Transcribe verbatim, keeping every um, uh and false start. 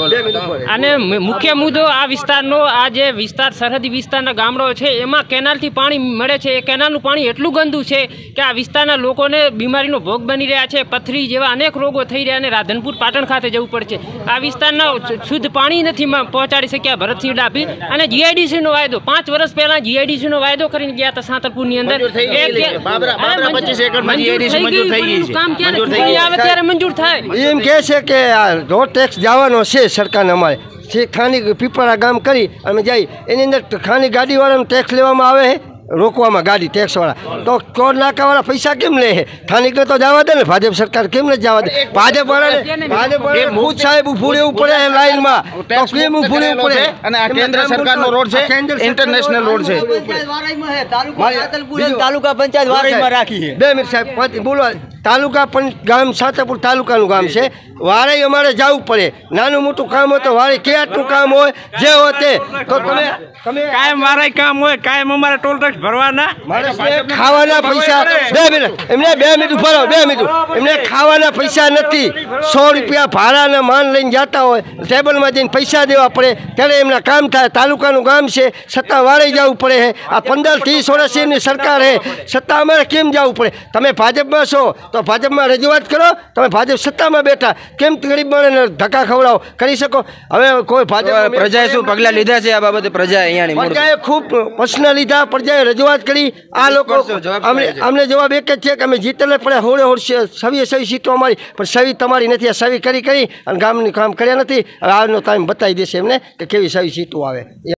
અને મુખ્ય મુદ્દો આ વિસ્તારનો આ જે વિસ્તાર સરહદી વિસ્તારના ગામડો છે એમાં કેનાલથી પાણી મળે છે એ કેનાલનું પાણી એટલું ગંદુ છે કે આ વિસ્તારના લોકોને બીમારીનો ભોગ બની રહ્યા છે, પથરી જેવા અનેક રોગો થઈ રહ્યા અને રાધનપુર પાટણ ખાતે જવું પડશે। આ વિસ્તારના શુદ્ધ પાણી નથી પહોંચાડી શક્યા ભરતસિંહ ડાભી અને જીઆઈડીસી નો વાયદો પાંચ વર્ષ પહેલા જીઆઈડીસી નો વાયદો કરીને ગયા હતા સાંતરપુર ની અંદર કામ ક્યારે આવે ત્યારે મંજૂર થાય એમ કહે છે કે રોડ ટેક્સ જવાનો છે સરકારને અમારે ખાની પીપળા ગામ કરી અમે જઈ એની અંદર ખાની ગાડીવાળાનો ટેક્સ લેવામાં આવે છે રોકવામાં ગાડી ટેક્સવાળા તો ટોલ નાકાવાળા પૈસા કેમ લે છે સ્થાનિકને તો જવા દે ને ભાજપ સરકાર કેમ નથી જવા દે ભાજપવાળાને ભાજપવાળાને ભૂત સાહેબ ઊભું રહેવું પડે લાઈનમાં તો કેમ ઊભું રહેવું પડે અને આ કેન્દ્ર સરકારનો રોડ છે ઇન્ટરનેશનલ રોડ છે તાલુકા પંચાયત વારઈમાં રાખી છે બે મિનિટ સાહેબ બોલો તાલુકા પણ ગામ સાતરપુર તાલુકાનું ગામ છે વારઈ અમારે જવું પડે નાનું મોટું કામ હોય તો વારઈ ક્યાંનું કામ હોય જે હોય તે તો તમે તમે કાયમ વારઈ કામ હોય કાયમ અમારે ટોલ ટેક્સ ભરવાના ખાવાના પૈસા બે મિનિટ એમને બે મિનિટ ઉભા રહો બે મિનિટ એમને ખાવાના પૈસા નથી સો રૂપિયા ભાડાના માન લઈને જતા હોય ટેબલમાં જઈને પૈસા દેવા પડે ત્યારે એમના કામ થાય તાલુકાનું ગામ છે છતાં વારઈ જવું પડે છે આ પંદર ત્રીસ વર્ષ એમની સરકાર છે છતાં અમારે કેમ જવું પડે તમે ભાજપમાં છો તો ભાજપમાં રજૂઆત કરો તમે ભાજપ સત્તામાં બેઠા કેમ ગરીબ માણસને ધક્કા ખવડાવો કરી શકો હવે કોઈ ભાજપ પ્રજાએ શું પગલાં લીધા છે આ બાબતે પ્રજા અહીંયાની પ્રજાએ ખૂબ પ્રશ્ન લીધા પ્રજાએ રજૂઆત કરી આ લોકો અમને અમને જવાબ એક જ છે કે અમે જીતેલે પડે હોળે હોળ સવી સવી સીટો અમારી પણ સવી તમારી નથી આ સવી કરી કરી અને ગામનું કામ કર્યા નથી હવે આવનો ટાઈમ બતાવી દેશે એમને કે કેવી સવી સીટો આવે।